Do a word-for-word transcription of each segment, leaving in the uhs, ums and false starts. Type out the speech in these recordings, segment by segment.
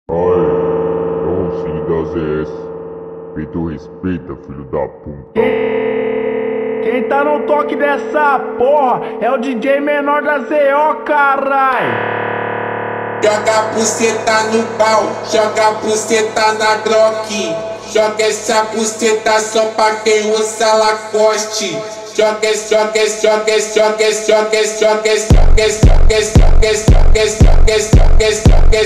Ai, é o Cine da Z S. Feito respeita, filho da puta. Quem tá no toque dessa porra é o D J menor da Z O, carai. Joga a buceta no pau, joga a buceta na Glock. Joga essa buceta só pra quem usa Lacoste. Joga, joga, joga, joga, joga, joga, joga, joga, joga, joga, joga, joga, joga,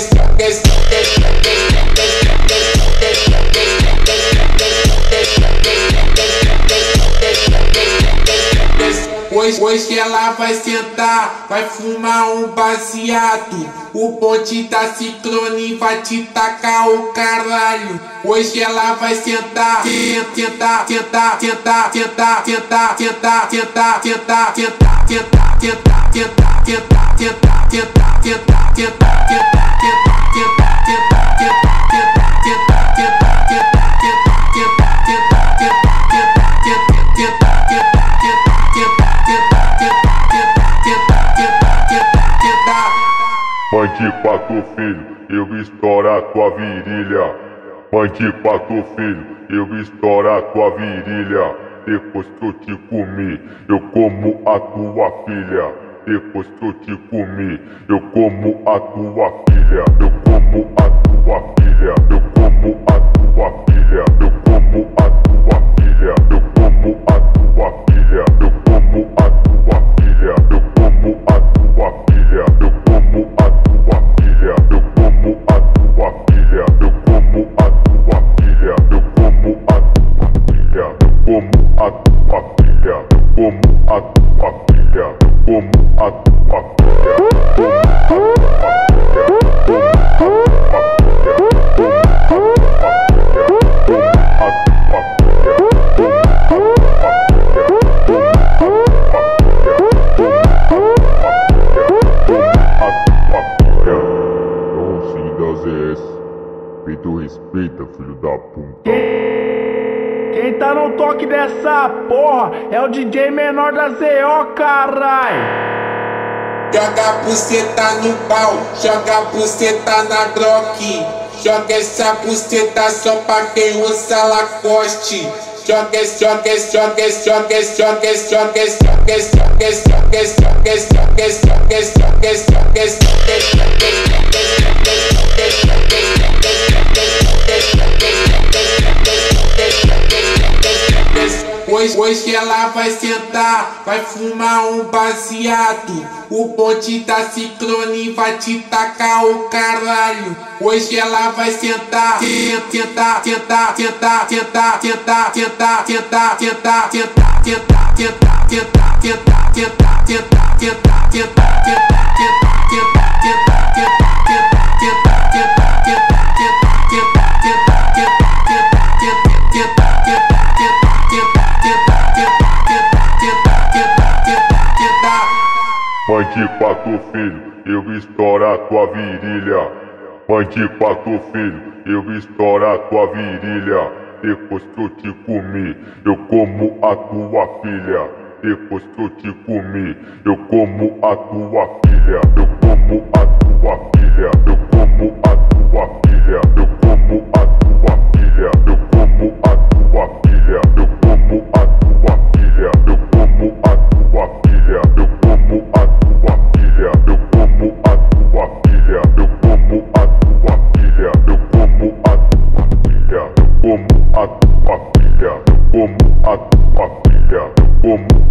Hoje, hoje ela vai sentar, vai fumar um baseado. O bonde da Ciclone vai te tacar o caralho. Hoje ela vai sentar, tentar, tentar, tentar, tentar, tentar, tentar, tentar, tentar, tentar, tentar, tentar, tentar, tentar, tentar, tentar, tentar, tentar, tentar, Mande pra tu filho, eu estouro a tua virilha. Mande pra tu filho, eu estouro a tua virilha. Depois que eu te comi, eu como a tua filha. Depois que eu te comi, eu como a tua filha. Eu como a tua filha. Eu como a tua filha. Eu como a tua filha. Eu como a tua filha. Eu como a tua filha. Eu como a tua filha. Eu como a tua filha. Eu como a tua filha. Eu como a tua filha. Eu como a tua filha. Eu como a tua filha. Eu como a tua filha. Eu como a tua filha. Eu como a Feito respeita, filho da puta. Quem tá no toque dessa porra é o D J menor da Z O, carai. Joga a buceta no pau, joga a buceta na Glock. Joga essa buceta só pra quem usa Lacoste. Joga, joga, joga, joga, joga, joga, joga, joga, joga, joga, joga, joga, joga, joga, Hoje, hoje ela vai sentar, vai fumar um baseado. O bonde da Ciclone vai te tacar o caralho. Hoje ela vai sentar, tentar, tentar, tentar, tentar, tentar, tentar, tentar, tentar, tentar, tentar, tentar, tentar, tentar, tentar, tentar, tentar, tentar, tentar, Mande pra tu filho, eu estouro a tua virilha. Mande pra tu filho, eu estouro a tua virilha. Depois que eu te comi, eu como a tua filha. Depois que eu te comi, eu como a tua filha. Eu como a tua filha. Eu como a tua filha. Eu como a tua filha. Eu como a tua filha. Eu como a tua filha. Eu como a tua filha. Eu como a tua filha. Eu como a tua filha. Eu como a tua filha. Eu como a tua filha. Eu como a tua filha. Eu como a tua filha. Eu como